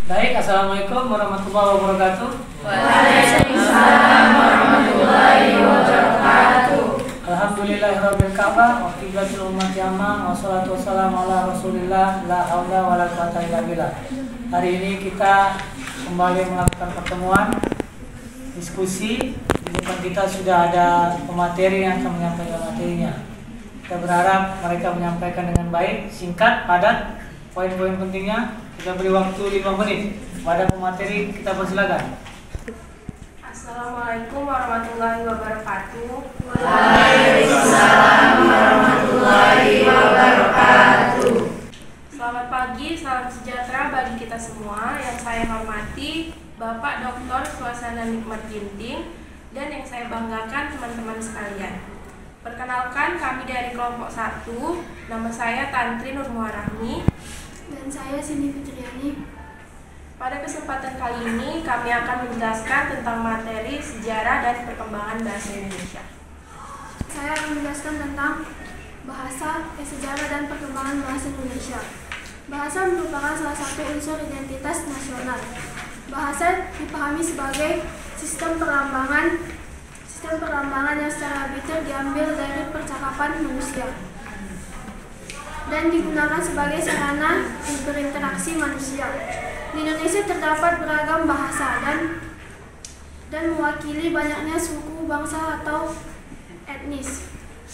Baik, Assalamualaikum warahmatullahi wabarakatuh. Waalaikumsalam warahmatullahi wabarakatuh. Alhamdulillahirabbil ka'bah wa qiblatul ummati amma wassalatu wassalamu ala Rasulillah la haula wala quwwata illa billah. Hari ini kita kembali melakukan pertemuan diskusi. Di depan kita sudah ada pemateri yang akan menyampaikan materinya. Kita berharap mereka menyampaikan dengan baik, singkat, padat, poin-poin pentingnya. Kita beri waktu 5 menit pada pemateri, kita persilakan. Assalamualaikum warahmatullahi wabarakatuh. Waalaikumsalam warahmatullahi wabarakatuh. Selamat pagi, salam sejahtera bagi kita semua. Yang saya hormati Bapak Dr. Suasana Nikmat Ginting dan yang saya banggakan teman-teman sekalian. Perkenalkan, kami dari kelompok 1. Nama saya Tantri Nur Muharahmi. Dan saya Cindy Fitriani. Pada kesempatan kali ini kami akan menjelaskan tentang materi sejarah dan perkembangan bahasa Indonesia. Saya akan menjelaskan tentang sejarah dan perkembangan bahasa Indonesia. Bahasa merupakan salah satu unsur identitas nasional. Bahasa dipahami sebagai sistem perlambangan yang secara arbiter diambil dari percakapan manusia dan digunakan sebagai sarana berinteraksi manusia. Di Indonesia terdapat beragam bahasa dan mewakili banyaknya suku, bangsa, atau etnis.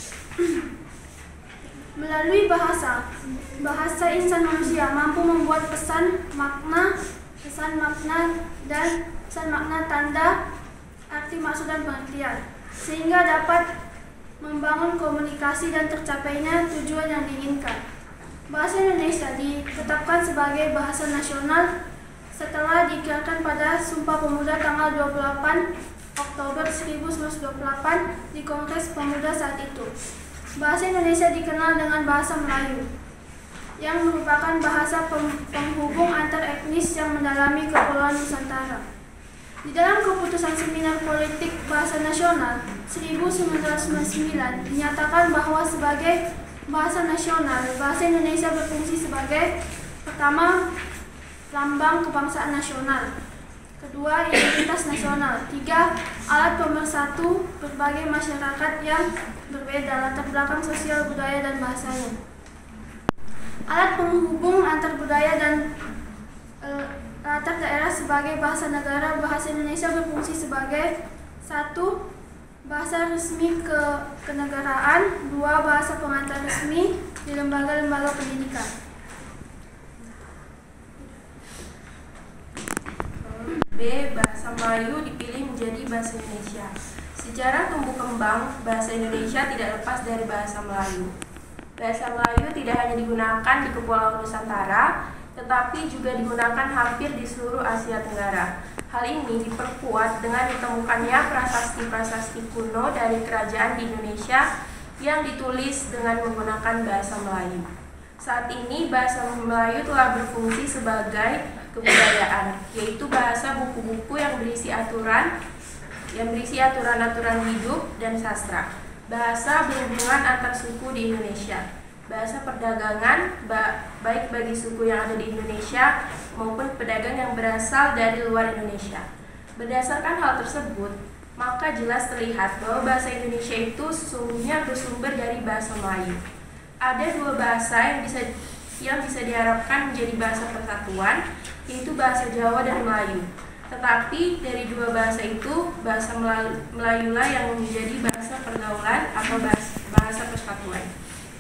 Melalui bahasa insan manusia mampu membuat pesan makna, tanda, arti, maksud, dan pengertian, sehingga dapat membangun komunikasi dan tercapainya tujuan yang diinginkan. Bahasa Indonesia ditetapkan sebagai bahasa nasional setelah diikirkan pada Sumpah Pemuda tanggal 28 Oktober 1928 di Kongres Pemuda saat itu. Bahasa Indonesia dikenal dengan bahasa Melayu, yang merupakan bahasa penghubung antar etnis yang mendalami Kepulauan Nusantara. Di dalam keputusan Seminar Politik Bahasa Nasional 1999 dinyatakan bahwa sebagai bahasa nasional, bahasa Indonesia berfungsi sebagai pertama, lambang kebangsaan nasional, kedua, identitas nasional, tiga, alat pemersatu berbagai masyarakat yang berbeda latar belakang sosial, budaya, dan bahasanya. Alat penghubung antar budaya dan latar daerah sebagai bahasa negara. Bahasa Indonesia berfungsi sebagai 1. Bahasa resmi kenegaraan, 2. Bahasa pengantar resmi di lembaga-lembaga pendidikan. B. Bahasa Melayu dipilih menjadi bahasa Indonesia. Sejarah tumbuh kembang bahasa Indonesia tidak lepas dari bahasa Melayu. Bahasa Melayu tidak hanya digunakan di Kepulauan Nusantara, tetapi juga digunakan hampir di seluruh Asia Tenggara. Hal ini diperkuat dengan ditemukannya prasasti-prasasti kuno dari kerajaan di Indonesia yang ditulis dengan menggunakan bahasa Melayu. Saat ini bahasa Melayu telah berfungsi sebagai kebudayaan, yaitu bahasa buku-buku yang berisi aturan-aturan hidup dan sastra. Bahasa berhubungan antar suku di Indonesia. Bahasa perdagangan, baik bagi suku yang ada di Indonesia maupun pedagang yang berasal dari luar Indonesia. Berdasarkan hal tersebut, maka jelas terlihat bahwa bahasa Indonesia itu sesungguhnya bersumber dari bahasa Melayu. Ada dua bahasa yang bisa diharapkan menjadi bahasa persatuan, yaitu bahasa Jawa dan Melayu. Tetapi dari dua bahasa itu, bahasa Melayulah yang menjadi bahasa pergaulan atau bahasa persatuan.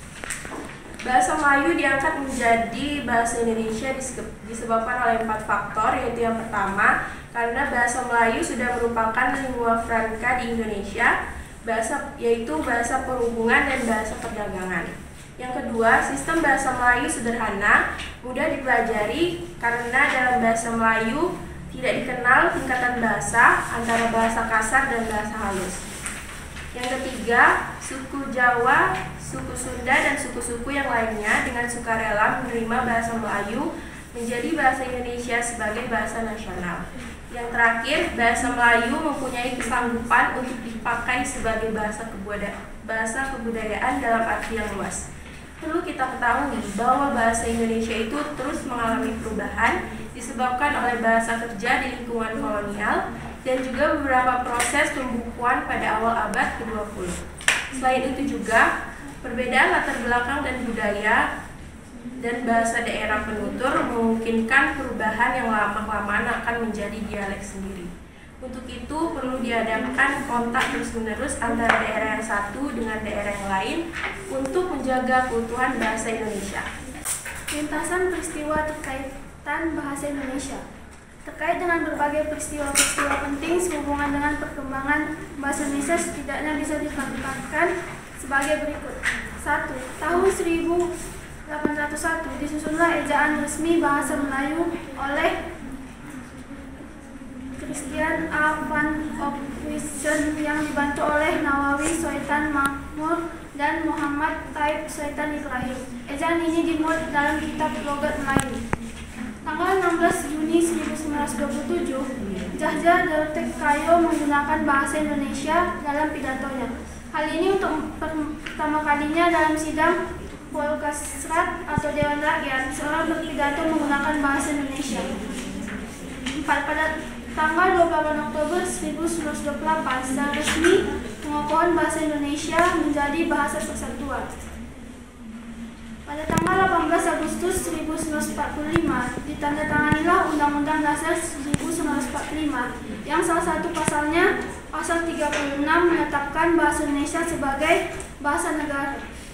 Bahasa Melayu diangkat menjadi bahasa Indonesia disebabkan oleh 4 faktor, yaitu yang pertama, karena bahasa Melayu sudah merupakan lingua franca di Indonesia, yaitu bahasa perhubungan dan bahasa perdagangan. Yang kedua, sistem bahasa Melayu sederhana, mudah dipelajari karena dalam bahasa Melayu tidak dikenal tingkatan bahasa antara bahasa kasar dan bahasa halus. Yang ketiga, suku Jawa, suku Sunda, dan suku-suku yang lainnya dengan sukarela menerima bahasa Melayu menjadi bahasa Indonesia sebagai bahasa nasional. Yang terakhir, bahasa Melayu mempunyai kesanggupan untuk dipakai sebagai bahasa kebudayaan dalam arti yang luas. Perlu kita ketahui bahwa bahasa Indonesia itu terus mengalami perubahan disebabkan oleh bahasa kerja di lingkungan kolonial dan juga beberapa proses pembukuan pada awal abad ke-20. Selain itu juga, perbedaan latar belakang dan budaya dan bahasa daerah penutur memungkinkan perubahan yang lama-kelamaan akan menjadi dialek sendiri. Untuk itu perlu diadakan kontak terus-menerus antara daerah yang satu dengan daerah yang lain untuk menjaga keutuhan bahasa Indonesia. Lintasan peristiwa terkaitan bahasa Indonesia. Terkait dengan berbagai peristiwa-peristiwa penting sehubungan dengan perkembangan bahasa Indonesia setidaknya bisa dipaparkan sebagai berikut. 1. Tahun 1801 disusunlah ejaan resmi bahasa Melayu oleh Christian A. van Ophuijsen yang dibantu oleh Nawawi Sultan Mahmud dan Muhammad Taib Sultan Ibrahim. Ejaan ini dimuat dalam kitab logat Melayu. Tanggal 16 Juni 1927, Jahja Deltek Kayo menggunakan bahasa Indonesia dalam pidatonya. Hal ini untuk pertama kalinya dalam sidang Polkasrat atau Dewan Rakyat, seorang berpidato menggunakan bahasa Indonesia. Pada tanggal 28 Oktober 1928, secara resmi pengukuhan bahasa Indonesia menjadi bahasa persatuan. Pada tanggal 18 Agustus 1945, ditandatanganilah Undang-Undang Dasar 1945 yang salah satu pasalnya, pasal 36, menetapkan bahasa Indonesia sebagai bahasa negara.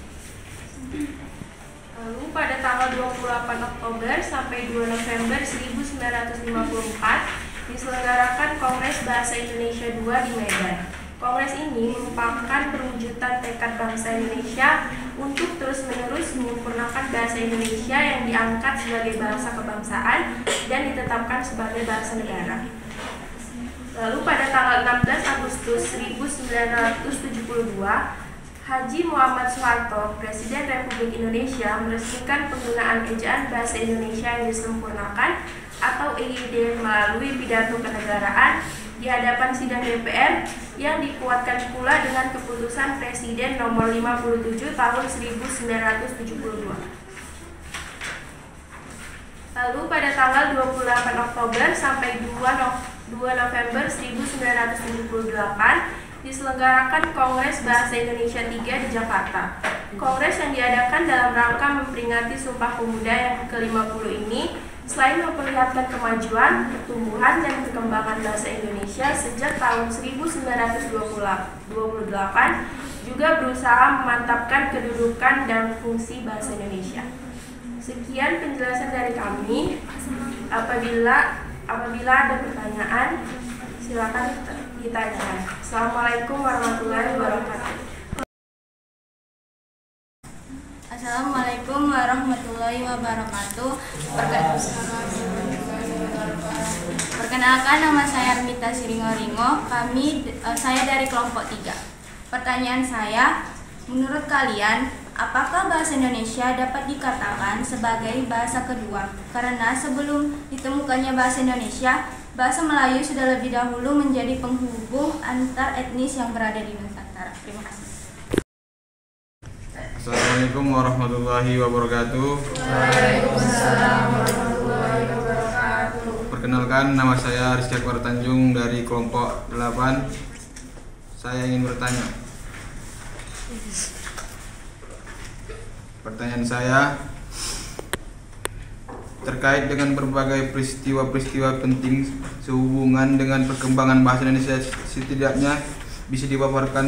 Lalu pada tanggal 28 Oktober sampai 2 November 1954 diselenggarakan Kongres Bahasa Indonesia II di Medan. Kongres ini merupakan perwujudan tekad bangsa Indonesia untuk terus-menerus menyempurnakan bahasa Indonesia yang diangkat sebagai bahasa kebangsaan dan ditetapkan sebagai bahasa negara. Lalu pada tanggal 16 Agustus 1972, Haji Muhammad Soeharto, Presiden Republik Indonesia, meresmikan penggunaan ejaan bahasa Indonesia yang disempurnakan atau EYD melalui pidato kenegaraan di hadapan sidang DPR yang dikuatkan pula dengan keputusan Presiden nomor 57 tahun 1972. Lalu pada tanggal 28 Oktober sampai 2 November 1978 diselenggarakan Kongres Bahasa Indonesia III di Jakarta. Kongres yang diadakan dalam rangka memperingati Sumpah Pemuda yang ke-50 ini selain memperlihatkan kemajuan, pertumbuhan, dan perkembangan bahasa Indonesia sejak tahun 1928, juga berusaha memantapkan kedudukan dan fungsi bahasa Indonesia. Sekian penjelasan dari kami. Apabila ada pertanyaan, silakan ditanyakan. Assalamualaikum warahmatullahi wabarakatuh. Assalamualaikum warahmatullahi wabarakatuh. Perkenalkan, nama saya Armita Siringo-Ringo. Saya dari kelompok 3. Pertanyaan saya, menurut kalian, apakah bahasa Indonesia dapat dikatakan sebagai bahasa kedua? Karena sebelum ditemukannya bahasa Indonesia, bahasa Melayu sudah lebih dahulu menjadi penghubung antar etnis yang berada di Nusantara. Terima kasih. Assalamualaikum warahmatullahi wabarakatuh. Waalaikumsalam warahmatullahi wabarakatuh. Perkenalkan, nama saya Rizky Akbar Tanjung dari kelompok 8. Saya ingin bertanya. Pertanyaan saya terkait dengan berbagai peristiwa-peristiwa penting sehubungan dengan perkembangan bahasa Indonesia, setidaknya bisa dipaparkan.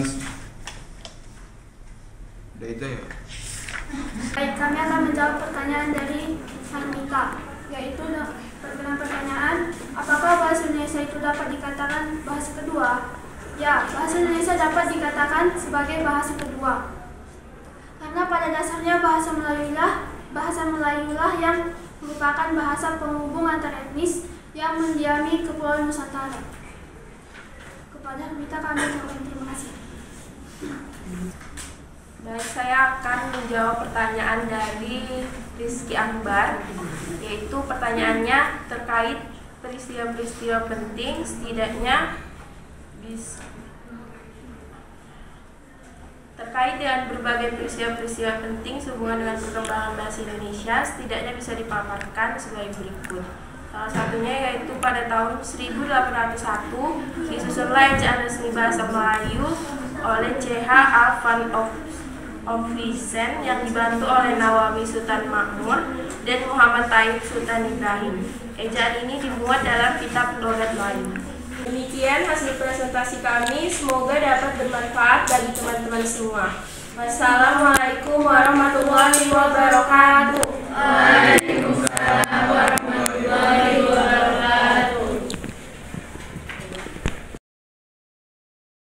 Udah itu ya. Baik, kami akan menjawab pertanyaan dari Armita, yaitu dengan pertanyaan, apakah bahasa Indonesia itu dapat dikatakan bahasa kedua? Ya, bahasa Indonesia dapat dikatakan sebagai bahasa kedua. Karena pada dasarnya bahasa Melayulah yang merupakan bahasa penghubung antar etnis yang mendiami Kepulauan Nusantara. Kepada Armita kami ucapkan terima kasih. Baik, saya akan menjawab pertanyaan dari Rizky Akbar, yaitu pertanyaannya terkait peristiwa-peristiwa penting, setidaknya terkait dengan berbagai peristiwa-peristiwa penting sehubungan dengan perkembangan bahasa Indonesia, setidaknya bisa dipaparkan sebagai berikut. Salah satunya yaitu pada tahun 1801 disusunlah Ejaan Resmi Bahasa Melayu oleh C.H. A. van Ophuijsen yang dibantu oleh Nawawi Sultan Makmur dan Muhammad Taib Sultan Ibrahim. Ejaan ini dimuat dalam kitab Logat Melayu. Demikian hasil presentasi kami, semoga dapat bermanfaat bagi teman-teman semua. Wassalamualaikum warahmatullahi wabarakatuh.